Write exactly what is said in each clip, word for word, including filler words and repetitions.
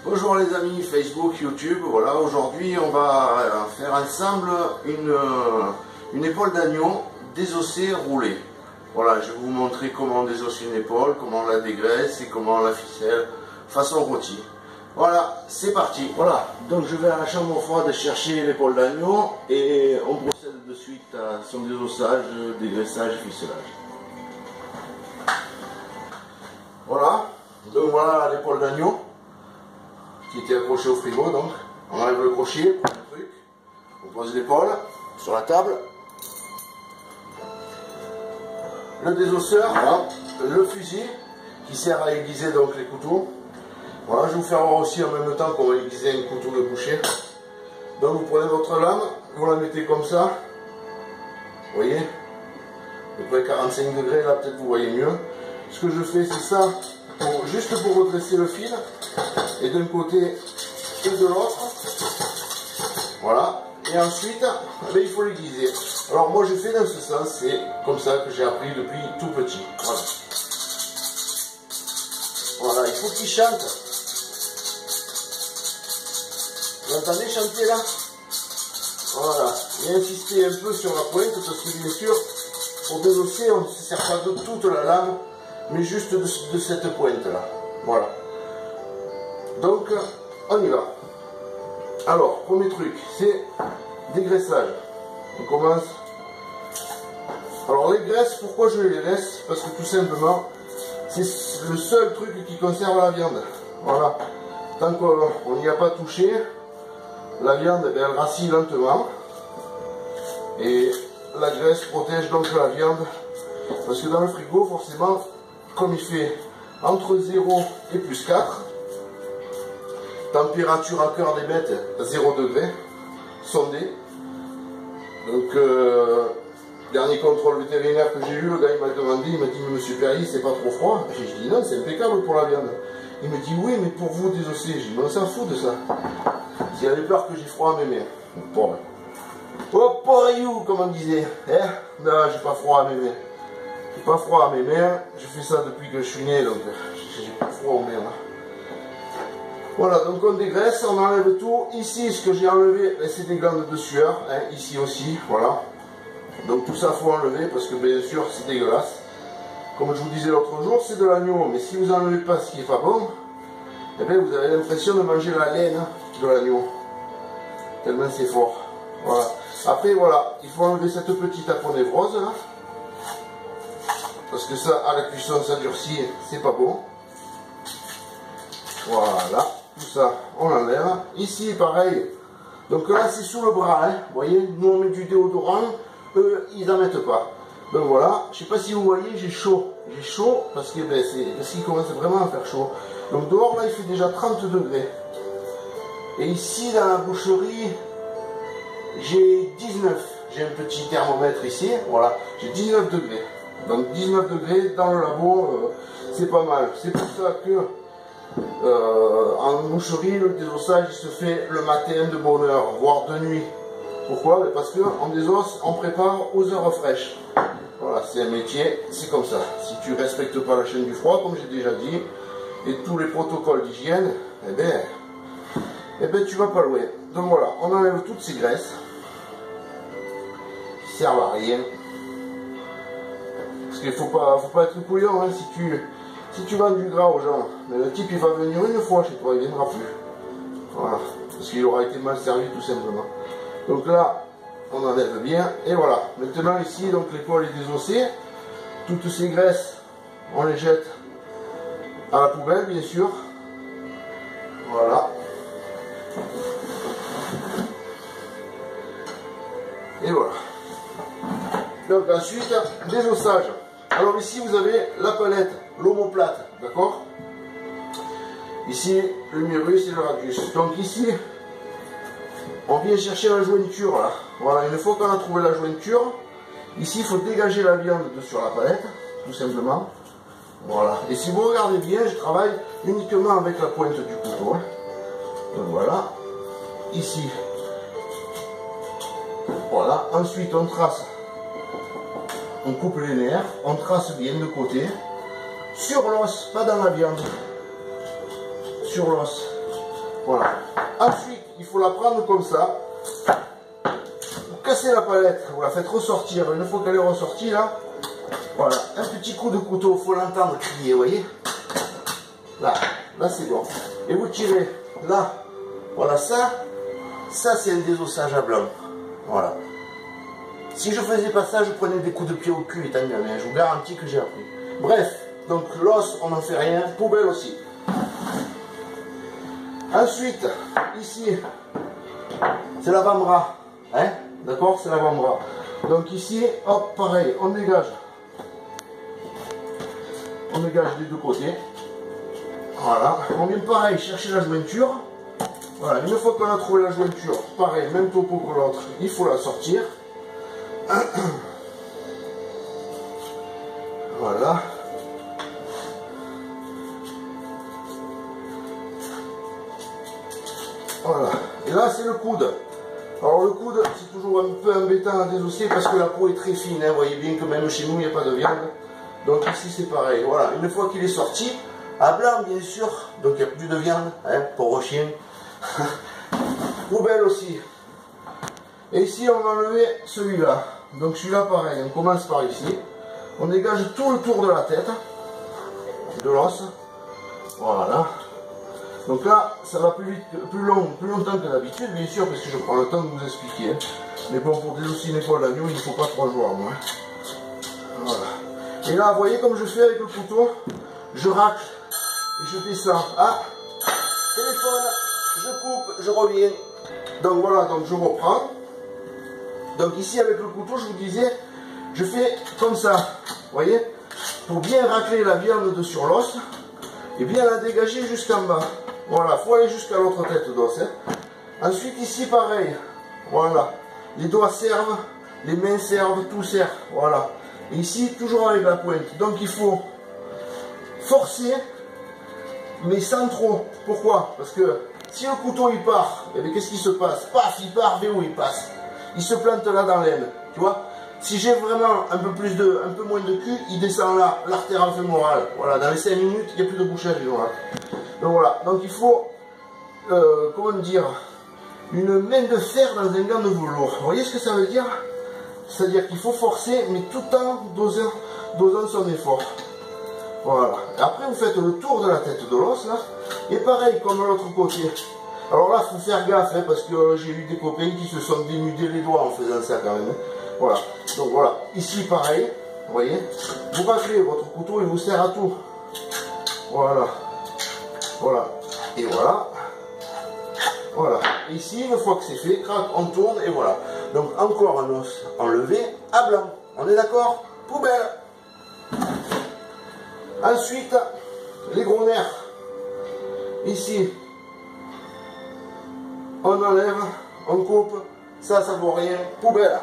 Bonjour les amis Facebook, YouTube, voilà, aujourd'hui on va faire ensemble une, une épaule d'agneau désossée roulée. Voilà, je vais vous montrer comment désosser une épaule, comment on la dégraisse et comment on la ficelle façon rôti. Voilà, c'est parti. Voilà, donc je vais à la chambre froide chercher l'épaule d'agneau et on procède de suite à son désossage, dégraissage et ficelage. Voilà, donc voilà l'épaule d'agneau qui était accroché au frigo, donc on enlève le crochet, on prend le truc, on pose l'épaule sur la table, le désosseur, voilà, le fusil qui sert à aiguiser donc les couteaux. Voilà, je vais vous faire voir aussi en même temps qu'on va aiguiser un couteau de boucher. Donc vous prenez votre lame, vous la mettez comme ça, vous voyez, à peu près quarante-cinq degrés, là peut-être vous voyez mieux. Ce que je fais c'est ça, pour, juste pour redresser le fil, et d'un côté et de l'autre, voilà, et ensuite ben, il faut l'aiguiser. Alors moi je fais dans ce sens, c'est comme ça que j'ai appris depuis tout petit. Voilà, voilà, il faut qu'il chante. Vous entendez chanter là? Voilà, et insister un peu sur la pointe parce que bien sûr pour désosser on ne se sert pas de toute la lame mais juste de, de cette pointe là. Voilà. Donc, on y va. Alors, premier truc, c'est dégraissage. On commence. Alors, les graisses, pourquoi je les laisse? Parce que tout simplement, c'est le seul truc qui conserve la viande. Voilà. Tant qu'on n'y a pas touché, la viande, elle rassit lentement. Et la graisse protège donc la viande. Parce que dans le frigo, forcément, comme il fait entre zéro et plus quatre, température à cœur des bêtes zéro degré, sondé. Donc, euh, dernier contrôle vétérinaire que j'ai eu, le gars il m'a demandé, il m'a dit, mais monsieur Perry, c'est pas trop froid? J'ai dit, non, c'est impeccable pour la viande. Il me dit, oui, mais pour vous désosser. J'ai dit, mais on s'en fout de ça. S'il avait peur que j'ai froid à mes mains. Bon, oh, pour you, comme on disait. Hein? Non, j'ai pas froid à mes mains. J'ai pas froid à mes mains. Je fais ça depuis que je suis né, donc j'ai pas froid aux mains. Voilà, donc on dégraisse, on enlève tout. Ici, ce que j'ai enlevé, c'est des glandes de sueur. Hein, ici aussi, voilà. Donc tout ça, faut enlever parce que bien sûr, c'est dégueulasse. Comme je vous disais l'autre jour, c'est de l'agneau. Mais si vous n'enlevez pas ce qui n'est pas bon, eh bien, vous avez l'impression de manger la laine de l'agneau. Tellement c'est fort. Voilà. Après, voilà, il faut enlever cette petite aponévrose là. Parce que ça, à la cuisson, ça durcit, c'est pas bon. Voilà. Tout ça, on l'enlève. Ici, pareil. Donc là, c'est sous le bras. Hein. Vous voyez, nous, on met du déodorant. Eux, ils n'en mettent pas. Donc voilà. Je ne sais pas si vous voyez, j'ai chaud. J'ai chaud parce que ben, parce qu'il commence vraiment à faire chaud. Donc dehors, là, il fait déjà trente degrés. Et ici, dans la boucherie, j'ai dix-neuf. J'ai un petit thermomètre ici. Voilà. J'ai dix-neuf degrés. Donc dix-neuf degrés dans le labo, euh, c'est pas mal. C'est pour ça que Euh, en boucherie, le désossage il se fait le matin de bonne heure, voire de nuit. Pourquoi? Parce qu'on désosse, on prépare aux heures fraîches. Voilà, c'est un métier, c'est comme ça. Si tu ne respectes pas la chaîne du froid, comme j'ai déjà dit, et tous les protocoles d'hygiène, eh bien, eh ben, tu vas pas loin. Donc voilà, on enlève toutes ces graisses qui servent à rien. Parce qu'il ne faut pas, faut pas être couillon, hein, si tu... Si tu vends du gras aux gens, mais le type il va venir une fois chez toi, il ne viendra plus. Voilà, parce qu'il aura été mal servi tout simplement. Donc là, on enlève bien, et voilà. Maintenant ici, donc l'épaule est désossée. Toutes ces graisses, on les jette à la poubelle, bien sûr. Voilà. Et voilà. Donc ensuite, désossage. Alors ici, vous avez la palette, l'omoplate, d'accord? Ici, le myrus et le radius. Donc ici, on vient chercher la jointure, là. Voilà, une fois qu'on a trouvé la jointure, ici, il faut dégager la viande de sur la palette, tout simplement. Voilà. Et si vous regardez bien, je travaille uniquement avec la pointe du couteau. Hein. Donc voilà. Ici. Voilà. Ensuite, on trace. On coupe les nerfs, on trace bien de côté, sur l'os, pas dans la viande, sur l'os. Voilà. Ensuite, il faut la prendre comme ça. Vous cassez la palette, vous la faites ressortir. Une fois qu'elle est ressortie, là, voilà, un petit coup de couteau, il faut l'entendre crier, vous voyez. Là, là c'est bon. Et vous tirez, là, voilà ça, ça c'est un désossage à blanc. Voilà. Si je faisais pas ça, je prenais des coups de pied au cul, étant donné, je vous garantis que j'ai appris. Bref, donc l'os, on n'en fait rien, poubelle aussi. Ensuite, ici, c'est l'avant-bras, hein, d'accord, c'est l'avant-bras. Donc ici, hop, pareil, on dégage. On dégage des deux côtés. Voilà, on vient pareil chercher la jointure. Voilà, une fois qu'on a trouvé la jointure, pareil, même topo que l'autre, il faut la sortir. Voilà. Voilà. Et là, c'est le coude. Alors, le coude, c'est toujours un peu embêtant à désosser parce que la peau est très fine. Hein. Vous voyez bien que même chez nous, il n'y a pas de viande. Donc, ici, c'est pareil. Voilà. Une fois qu'il est sorti, à blanc, bien sûr. Donc, il n'y a plus de viande. Hein, pour chien. Poubelle aussi. Et ici, on va enlever celui-là. Donc, celui-là, pareil. On commence par ici. On dégage tout le tour de la tête. De l'os. Voilà. Donc là, ça va plus vite, plus long, plus longtemps que d'habitude, bien sûr, parce que je prends le temps de vous expliquer. Hein. Mais bon, pour désosser une épaule d'agneau, il ne faut pas trois jours à moi. Voilà. Et là, vous voyez comme je fais avec le couteau, je racle et je descends. Ah, téléphone, je coupe, je reviens. Donc voilà, donc je reprends. Donc ici, avec le couteau, je vous disais, je fais comme ça, vous voyez, pour bien racler la viande de sur l'os et bien la dégager jusqu'en bas. Voilà, il faut aller jusqu'à l'autre tête d'os. Hein. Ensuite, ici, pareil. Voilà. Les doigts servent, les mains servent, tout sert. Voilà. Et ici, toujours avec la pointe. Donc, il faut forcer, mais sans trop. Pourquoi? Parce que si le couteau, il part, eh bien, qu'est-ce qui se passe? Paf, il part, mais où il passe? Il se plante là dans l'aine. Tu vois? Si j'ai vraiment un peu plus de, un peu moins de cul, il descend là, l'artère fémorale. Voilà, dans les cinq minutes, il n'y a plus de bouchage. Voilà. Donc voilà, donc il faut, euh, comment dire, une main de fer dans un gant de velours. Vous voyez ce que ça veut dire? C'est-à-dire qu'il faut forcer, mais tout en dosant, dosant son effort. Voilà. Et après, vous faites le tour de la tête de l'os, là. Et pareil, comme l'autre côté. Alors là, il faut faire gaffe, hein, parce que euh, j'ai eu des copains qui se sont dénudés les doigts en faisant ça quand même. Hein. Voilà. Donc voilà. Ici, pareil. Vous voyez? Vous raclez votre couteau, il vous sert à tout. Voilà. Voilà, et voilà, voilà. Et ici, une fois que c'est fait, crac, on tourne, et voilà. Donc, encore un os enlevé à blanc. On est d'accord? Poubelle. Ensuite, les gros nerfs. Ici, on enlève, on coupe. Ça, ça vaut rien. Poubelle.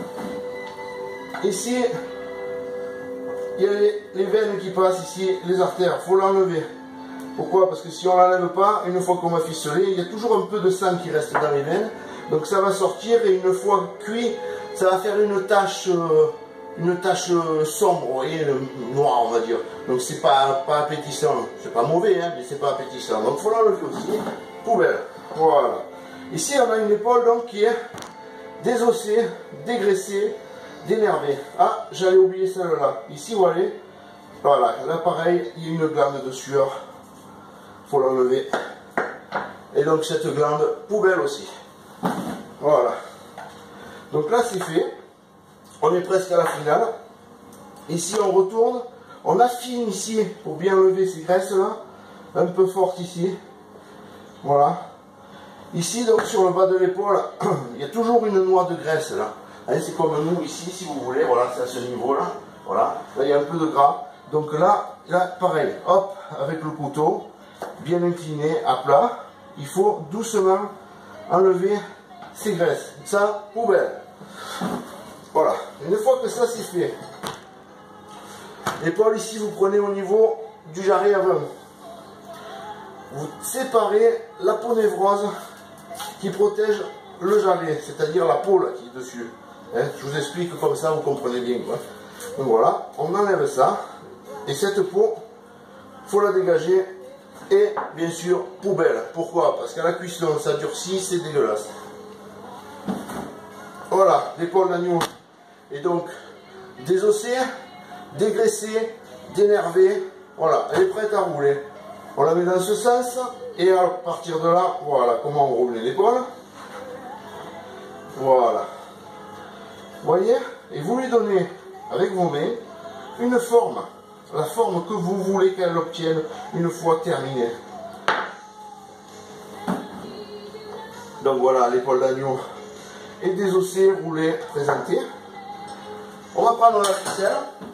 Ici, il y a les, les veines qui passent ici, les artères. Il faut l'enlever. Pourquoi? Parce que si on ne l'enlève pas, une fois qu'on va ficeler, il y a toujours un peu de sang qui reste dans les veines. Donc ça va sortir et une fois cuit, ça va faire une tache, euh, une tache sombre, vous voyez, noire on va dire. Donc c'est pas, pas appétissant. C'est pas mauvais, hein, mais c'est pas appétissant. Donc il faut l'enlever aussi. Poubelle. Voilà. Ici on a une épaule donc qui est désossée, dégraissée, dénervée. Ah, j'allais oublier celle-là. Ici vous voyez, voilà, là pareil, il y a une glande de sueur. Faut l'enlever. Et donc cette glande, poubelle aussi. Voilà. Donc là c'est fait. On est presque à la finale. Ici on retourne. On affine ici pour bien lever ces graisses là. Un peu forte ici. Voilà. Ici donc sur le bas de l'épaule, il y a toujours une noix de graisse là. C'est comme nous ici si vous voulez. Voilà, c'est à ce niveau là. Voilà. Là il y a un peu de gras. Donc là, là pareil. Hop, avec le couteau. Bien incliné à plat, il faut doucement enlever ces graisses. Ça, poubelle. Voilà. Une fois que ça c'est fait, l'épaule ici, vous prenez au niveau du jarret avant. Vous séparez la peau névrose qui protège le jarret, c'est-à-dire la peau là, qui est dessus. Hein, je vous explique comme ça, vous comprenez bien. Quoi. Donc voilà, on enlève ça. Et cette peau, il faut la dégager Et bien sûr, poubelle. Pourquoi? Parce qu'à la cuisson, ça durcit, c'est dégueulasse. Voilà, l'épaule d'agneau est donc désossée, dégraissée, dénervée. Voilà, elle est prête à rouler. On la met dans ce sens, et à partir de là, voilà comment on roule l'épaule. Voilà. Vous voyez? Et vous lui donnez, avec vos mains, une forme. La forme que vous voulez qu'elle obtienne une fois terminée. Donc voilà, l'épaule d'agneau est désossée, roulée, présentée. On va prendre la ficelle.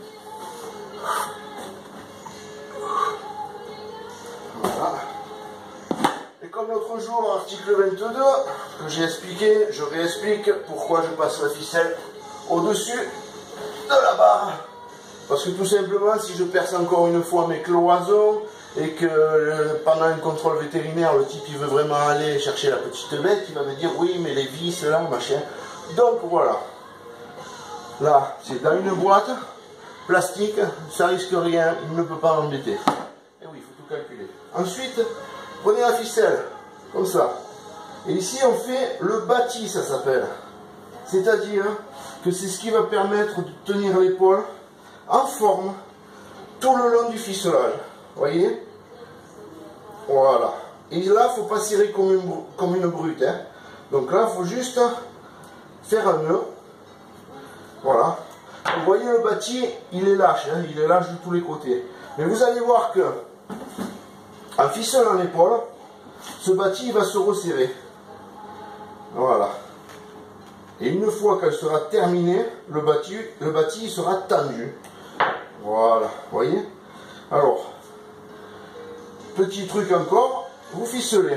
Voilà. Et comme l'autre jour, article vingt-deux, que j'ai expliqué, je réexplique pourquoi je passe la ficelle au-dessus de la barre. Parce que tout simplement, si je perce encore une fois mes cloisons et que euh, pendant un contrôle vétérinaire, le type il veut vraiment aller chercher la petite bête, il va me dire oui, mais les vis là, machin. Donc voilà. Là, c'est dans une boîte plastique, ça risque rien, il ne peut pas m'embêter. Et oui, il faut tout calculer. Ensuite, prenez la ficelle, comme ça. Et ici, on fait le bâti, ça s'appelle. C'est-à-dire que c'est ce qui va permettre de tenir l'épaule en forme tout le long du ficelage. Voyez? Voilà. Et là, il ne faut pas cirer comme une, comme une brute. Hein. Donc là, il faut juste faire un nœud. Voilà. Vous voyez le bâti, il est lâche. Hein, il est lâche de tous les côtés. Mais vous allez voir que, en ficelant l'épaule, ce bâti il va se resserrer. Voilà. Et une fois qu'elle sera terminée, le bâti, le bâti il sera tendu. Voilà, vous voyez? Alors, petit truc encore, vous ficelez.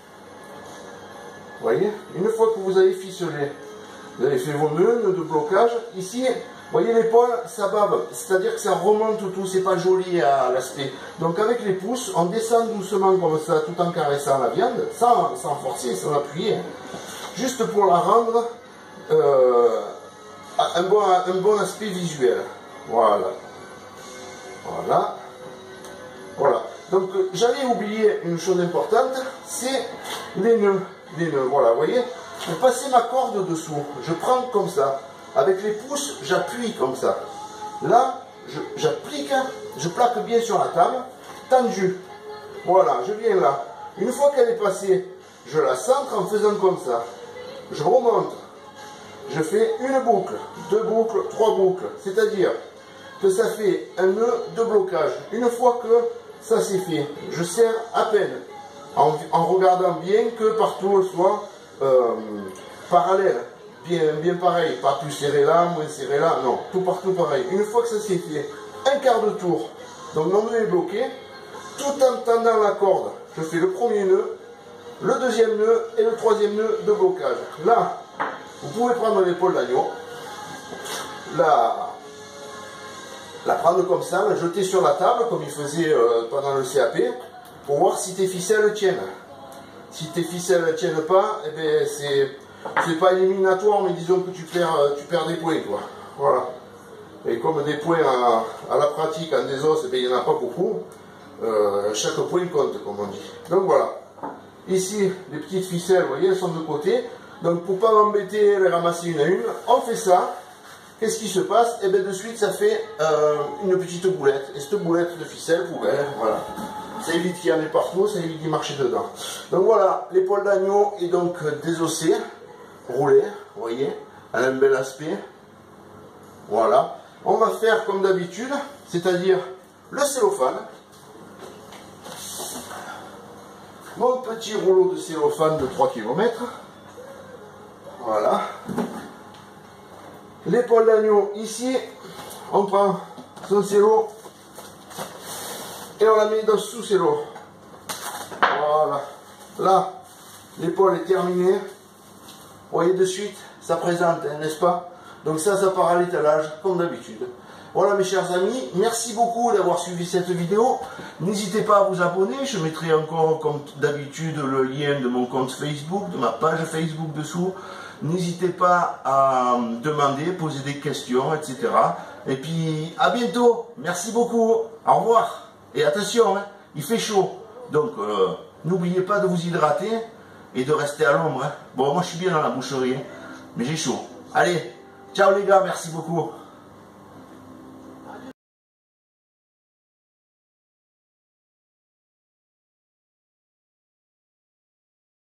Vous voyez? Une fois que vous avez ficelé, vous avez fait vos nœuds, nœuds de blocage. Ici, vous voyez l'épaule, ça bave, c'est-à-dire que ça remonte tout, c'est pas joli à l'aspect. Donc avec les pouces, on descend doucement comme ça, tout en caressant la viande, sans, sans forcer, sans appuyer, juste pour la rendre euh, un, bon, un bon aspect visuel. Voilà. Voilà. Voilà. Donc j'avais oublié une chose importante, c'est les nœuds. Les nœuds, voilà, vous voyez. Pour passer ma corde dessous, je prends comme ça. Avec les pouces, j'appuie comme ça. Là, j'applique, je, je plaque bien sur la table, tendu. Voilà, je viens là. Une fois qu'elle est passée, je la centre en faisant comme ça. Je remonte. Je fais une boucle, deux boucles, trois boucles. C'est-à-dire que ça fait un nœud de blocage. Une fois que ça c'est fait, je serre à peine, en, en regardant bien que partout soit euh, parallèle, bien, bien pareil, pas plus serré là, moins serré là, non, tout partout pareil. Une fois que ça c'est fait, un quart de tour, donc mon nœud est bloqué, tout en tendant la corde, je fais le premier nœud, le deuxième nœud et le troisième nœud de blocage. Là, vous pouvez prendre l'épaule d'agneau, la, la prendre comme ça, la jeter sur la table, comme il faisait euh, pendant le C A P, pour voir si tes ficelles tiennent. Si tes ficelles ne tiennent pas, eh bien c'est pas éliminatoire, mais disons que tu perds, tu perds des points, quoi. Voilà. Et comme des points à, à la pratique en des os, eh bien, il n'y en a pas beaucoup. Euh, chaque point compte, comme on dit. Donc voilà. Ici, les petites ficelles, vous voyez, elles sont de côté. Donc pour ne pas m'embêter, les ramasser une à une, on fait ça. Qu'est-ce qui se passe? Et bien de suite, ça fait euh, une petite boulette. Et cette boulette de ficelle, poubelle, voilà. Ça évite qu'il y en ait partout, ça évite d'y marcher dedans. Donc voilà, l'épaule d'agneau est donc désossée, roulée, vous voyez, elle a un bel aspect. Voilà. On va faire comme d'habitude, c'est-à-dire le cellophane. Mon petit rouleau de cellophane de trois kilomètres. Voilà. L'épaule d'agneau ici, on prend son cello et on la met dans sous cello. Voilà. Là, l'épaule est terminée. Vous voyez de suite, ça présente, hein, n'est-ce pas? Donc ça, ça part à l'étalage, comme d'habitude. Voilà mes chers amis, merci beaucoup d'avoir suivi cette vidéo. N'hésitez pas à vous abonner, je mettrai encore comme d'habitude le lien de mon compte Facebook, de ma page Facebook dessous. N'hésitez pas à me demander, poser des questions, et cetera. Et puis à bientôt, merci beaucoup, au revoir. Et attention, hein, il fait chaud. Donc, euh, n'oubliez pas de vous hydrater et de rester à l'ombre. Hein. Bon, moi je suis bien dans la boucherie, hein, mais j'ai chaud. Allez, ciao les gars, merci beaucoup.